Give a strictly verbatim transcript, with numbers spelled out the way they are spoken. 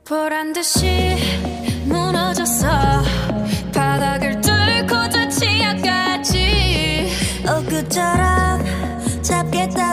보란듯이 무너졌어. 바닥을 뚫고 저 치아까지 엊그처럼 잡겠다